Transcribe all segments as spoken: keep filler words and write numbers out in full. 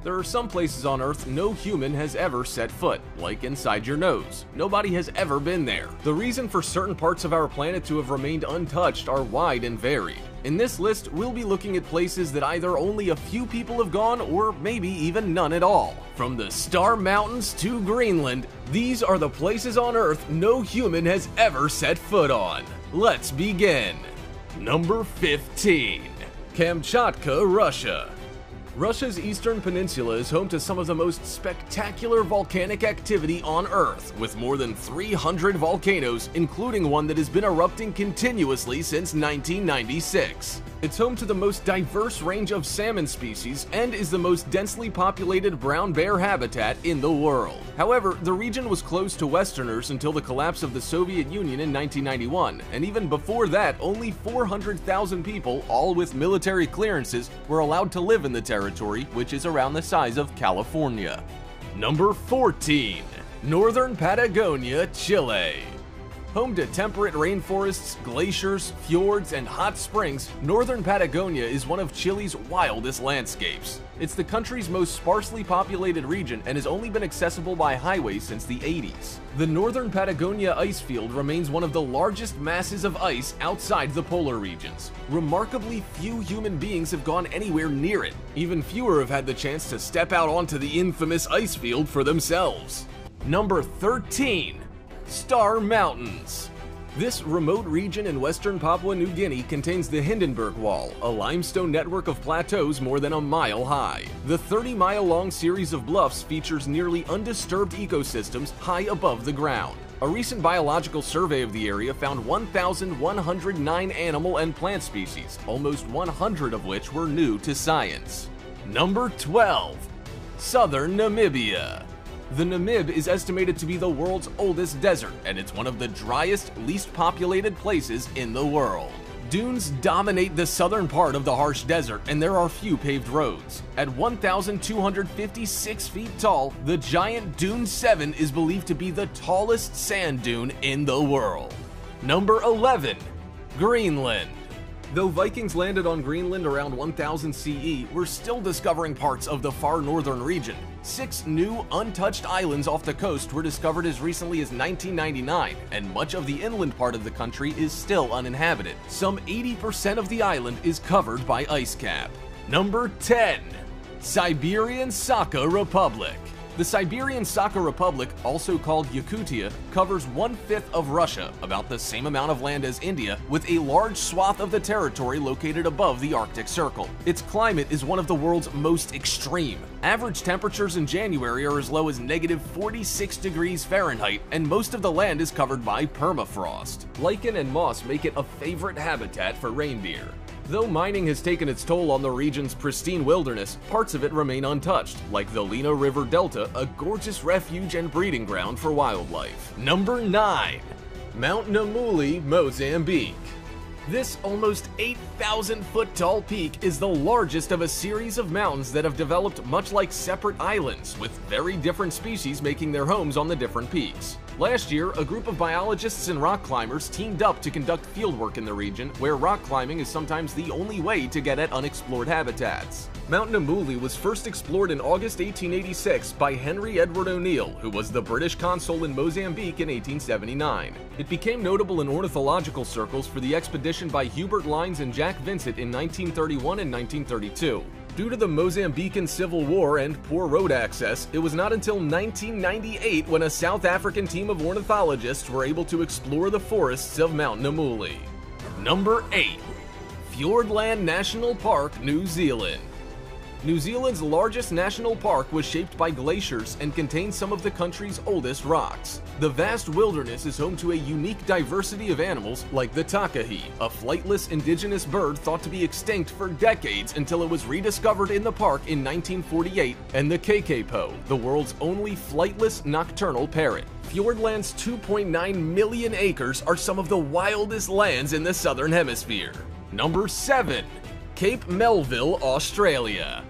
There are some places on Earth no human has ever set foot, like inside your nose. Nobody has ever been there. The reason for certain parts of our planet to have remained untouched are wide and varied. In this list, we'll be looking at places that either only a few people have gone or maybe even none at all. From the Star Mountains to Greenland, these are the places on Earth no human has ever set foot on. Let's begin. Number fifteen. Kamchatka, Russia. Russia's eastern peninsula is home to some of the most spectacular volcanic activity on Earth, with more than three hundred volcanoes, including one that has been erupting continuously since nineteen ninety-six. It's home to the most diverse range of salmon species and is the most densely populated brown bear habitat in the world. However, the region was closed to Westerners until the collapse of the Soviet Union in nineteen ninety-one, and even before that, only four hundred thousand people, all with military clearances, were allowed to live in the territory, which is around the size of California. Number fourteen. Northern Patagonia, Chile. Home to temperate rainforests, glaciers, fjords, and hot springs, northern Patagonia is one of Chile's wildest landscapes. It's the country's most sparsely populated region and has only been accessible by highway since the eighties. The northern Patagonia ice field remains one of the largest masses of ice outside the polar regions. Remarkably few human beings have gone anywhere near it. Even fewer have had the chance to step out onto the infamous ice field for themselves. Number thirteen. Star Mountains. This remote region in western Papua New Guinea contains the Hindenburg Wall, a limestone network of plateaus more than a mile high. The thirty mile long series of bluffs features nearly undisturbed ecosystems high above the ground. A recent biological survey of the area found one thousand one hundred nine animal and plant species, almost one hundred of which were new to science. Number twelve. Southern Namibia. The Namib is estimated to be the world's oldest desert, and it's one of the driest, least populated places in the world. Dunes dominate the southern part of the harsh desert, and there are few paved roads. At one thousand two hundred fifty-six feet tall, the giant Dune seven is believed to be the tallest sand dune in the world. Number eleven. Greenland. Though Vikings landed on Greenland around one thousand C E, we're still discovering parts of the far northern region. Six new, untouched islands off the coast were discovered as recently as nineteen ninety-nine, and much of the inland part of the country is still uninhabited. Some eighty percent of the island is covered by ice cap. Number ten. Siberian Sakha Republic. The Siberian Sakha Republic, also called Yakutia, covers one-fifth of Russia, about the same amount of land as India, with a large swath of the territory located above the Arctic Circle. Its climate is one of the world's most extreme. Average temperatures in January are as low as negative forty-six degrees Fahrenheit, and most of the land is covered by permafrost. Lichen and moss make it a favorite habitat for reindeer. Though mining has taken its toll on the region's pristine wilderness, parts of it remain untouched, like the Lena River Delta, a gorgeous refuge and breeding ground for wildlife. Number nine. Mount Namuli, Mozambique. This almost eight thousand foot tall peak is the largest of a series of mountains that have developed much like separate islands, with very different species making their homes on the different peaks. Last year, a group of biologists and rock climbers teamed up to conduct fieldwork in the region, where rock climbing is sometimes the only way to get at unexplored habitats. Mount Namuli was first explored in August eighteen eighty-six by Henry Edward O'Neill, who was the British consul in Mozambique in eighteen seventy-nine. It became notable in ornithological circles for the expedition by Hubert Lines and Jack Vincent in nineteen thirty-one and nineteen thirty-two. Due to the Mozambican Civil War and poor road access, it was not until nineteen ninety-eight when a South African team of ornithologists were able to explore the forests of Mount Namuli. Number eight. Fiordland National Park, New Zealand. New Zealand's largest national park was shaped by glaciers and contains some of the country's oldest rocks. The vast wilderness is home to a unique diversity of animals like the takahe, a flightless indigenous bird thought to be extinct for decades until it was rediscovered in the park in nineteen forty-eight, and the kakapo, the world's only flightless nocturnal parrot. Fiordland's two point nine million acres are some of the wildest lands in the Southern Hemisphere. Number seven. Cape Melville, Australia.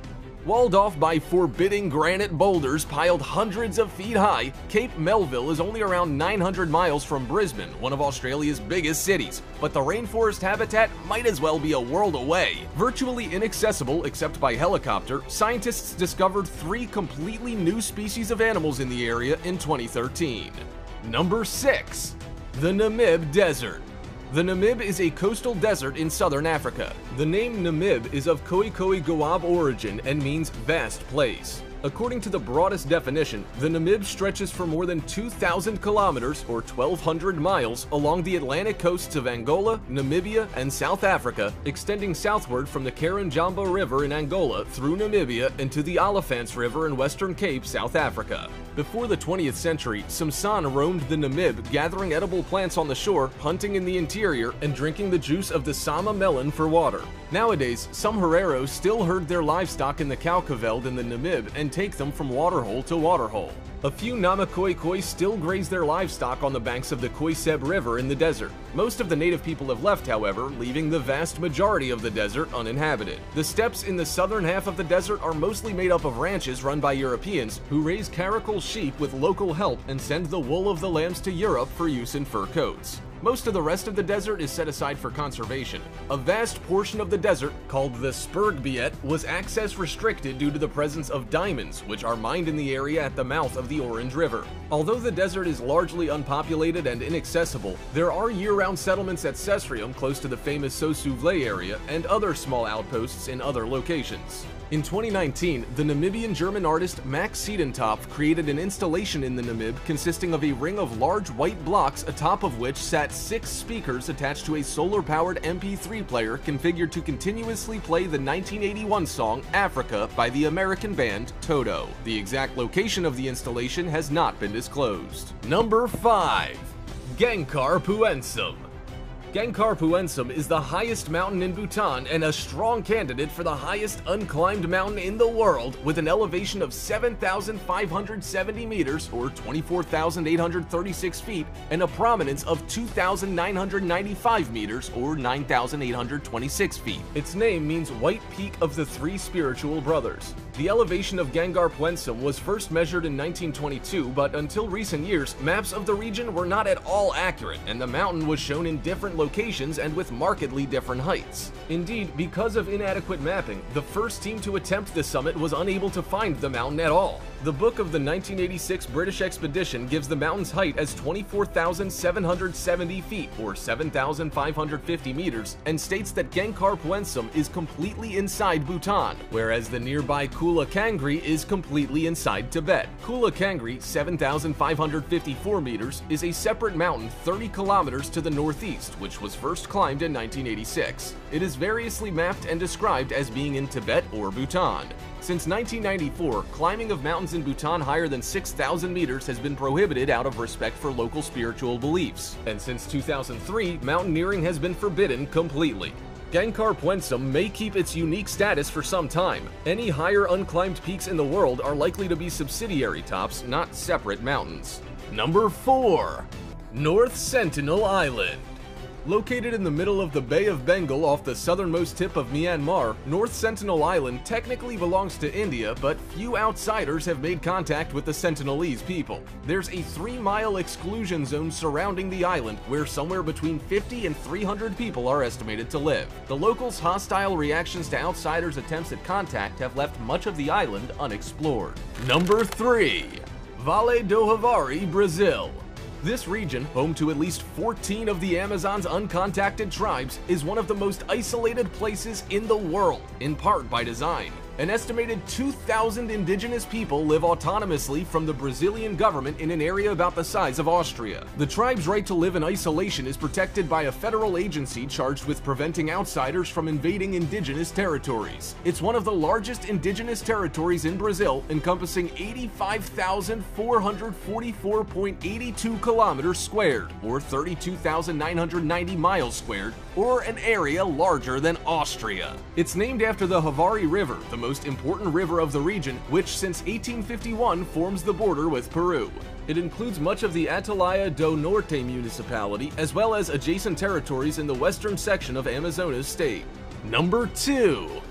Walled off by forbidding granite boulders piled hundreds of feet high, Cape Melville is only around nine hundred miles from Brisbane, one of Australia's biggest cities, but the rainforest habitat might as well be a world away. Virtually inaccessible except by helicopter, scientists discovered three completely new species of animals in the area in twenty thirteen. Number six. The Namib Desert. The Namib is a coastal desert in southern Africa. The name Namib is of Khoikhoi Goab origin and means vast place. According to the broadest definition, the Namib stretches for more than two thousand kilometers or twelve hundred miles along the Atlantic coasts of Angola, Namibia, and South Africa, extending southward from the Karanjamba River in Angola through Namibia into the Olifants River in Western Cape, South Africa. Before the twentieth century, Samson roamed the Namib, gathering edible plants on the shore, hunting in the interior, and drinking the juice of the Sama melon for water. Nowadays, some Hereros still herd their livestock in the Kaukaveld in the Namib and take them from waterhole to waterhole. A few Namakoikoi still graze their livestock on the banks of the Khoikhoi River in the desert. Most of the native people have left, however, leaving the vast majority of the desert uninhabited. The steppes in the southern half of the desert are mostly made up of ranches run by Europeans who raise caracal sheep with local help and send the wool of the lambs to Europe for use in fur coats. Most of the rest of the desert is set aside for conservation. A vast portion of the desert, called the Spurgbiet, was access restricted due to the presence of diamonds, which are mined in the area at the mouth of the Orange River. Although the desert is largely unpopulated and inaccessible, there are year-round settlements at Cesrium close to the famous Sosuvle area and other small outposts in other locations. In twenty nineteen, the Namibian-German artist Max Siedentopf created an installation in the Namib consisting of a ring of large white blocks atop of which sat six speakers attached to a solar-powered M P three player configured to continuously play the nineteen eighty-one song Africa by the American band Toto. The exact location of the installation has not been disclosed. Number five. Gangkhar Puensum. Gangkhar Puensum is the highest mountain in Bhutan and a strong candidate for the highest unclimbed mountain in the world, with an elevation of seven thousand five hundred seventy meters or twenty-four thousand eight hundred thirty-six feet and a prominence of two thousand nine hundred ninety-five meters or nine thousand eight hundred twenty-six feet. Its name means White Peak of the Three Spiritual Brothers. The elevation of Gangkhar Puensum was first measured in nineteen twenty-two, but until recent years, maps of the region were not at all accurate, and the mountain was shown in different locations and with markedly different heights. Indeed, because of inadequate mapping, the first team to attempt the summit was unable to find the mountain at all. The book of the nineteen eighty-six British expedition gives the mountain's height as twenty-four thousand seven hundred seventy feet or seven thousand five hundred fifty meters and states that Gangkhar Puensum is completely inside Bhutan, whereas the nearby Kula Kangri is completely inside Tibet. Kula Kangri, seven thousand five hundred fifty-four meters, is a separate mountain thirty kilometers to the northeast, which was first climbed in nineteen eighty-six. It is variously mapped and described as being in Tibet or Bhutan. Since nineteen ninety-four, climbing of mountains in Bhutan higher than six thousand meters has been prohibited out of respect for local spiritual beliefs. And since two thousand three, mountaineering has been forbidden completely. Gangkhar Puensum may keep its unique status for some time. Any higher unclimbed peaks in the world are likely to be subsidiary tops, not separate mountains. Number four. North Sentinel Island. Located in the middle of the Bay of Bengal off the southernmost tip of Myanmar, North Sentinel Island technically belongs to India, but few outsiders have made contact with the Sentinelese people. There's a three-mile exclusion zone surrounding the island, where somewhere between fifty and three hundred people are estimated to live. The locals' hostile reactions to outsiders' attempts at contact have left much of the island unexplored. Number three. Vale do Javari, Brazil. This region, home to at least fourteen of the Amazon's uncontacted tribes, is one of the most isolated places in the world, in part by design. An estimated two thousand indigenous people live autonomously from the Brazilian government in an area about the size of Austria. The tribe's right to live in isolation is protected by a federal agency charged with preventing outsiders from invading indigenous territories. It's one of the largest indigenous territories in Brazil, encompassing eighty-five thousand four hundred forty-four point eight two kilometers squared, or thirty-two thousand nine hundred ninety miles squared, or an area larger than Austria. It's named after the Javari River, the most important river of the region, which since eighteen fifty-one forms the border with Peru. It includes much of the Atalaia do Norte municipality, as well as adjacent territories in the western section of Amazonas state. Number two.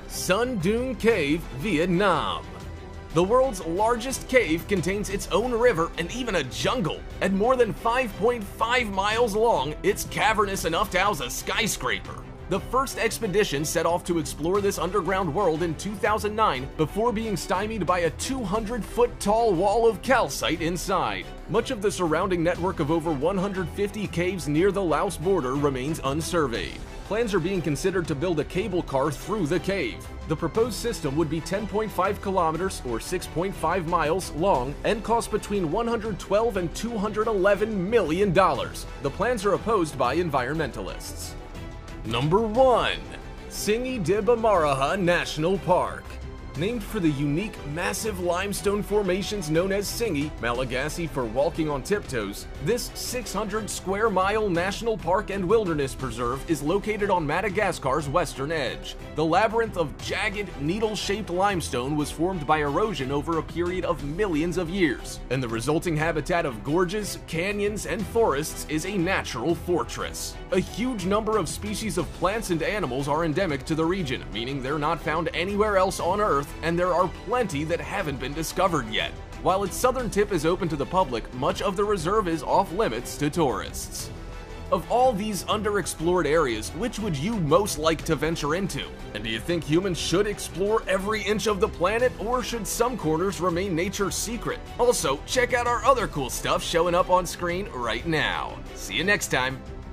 Sun Dune Cave, Vietnam. The world's largest cave contains its own river and even a jungle. At more than five point five miles long, it's cavernous enough to house a skyscraper. The first expedition set off to explore this underground world in two thousand nine before being stymied by a two hundred foot tall wall of calcite inside. Much of the surrounding network of over one hundred fifty caves near the Laos border remains unsurveyed. Plans are being considered to build a cable car through the cave. The proposed system would be ten point five kilometers or six point five miles long and cost between one hundred twelve and two hundred eleven million dollars. The plans are opposed by environmentalists. Number one. Singi de Bamaraha National Park. Named for the unique, massive limestone formations known as Singi, Malagasy for walking on tiptoes, this six hundred square mile national park and wilderness preserve is located on Madagascar's western edge. The labyrinth of jagged, needle-shaped limestone was formed by erosion over a period of millions of years, and the resulting habitat of gorges, canyons, and forests is a natural fortress. A huge number of species of plants and animals are endemic to the region, meaning they're not found anywhere else on Earth, and there are plenty that haven't been discovered yet. While its southern tip is open to the public, much of the reserve is off-limits to tourists. Of all these underexplored areas, which would you most like to venture into? And do you think humans should explore every inch of the planet, or should some corners remain nature's secret? Also, check out our other cool stuff showing up on screen right now. See you next time!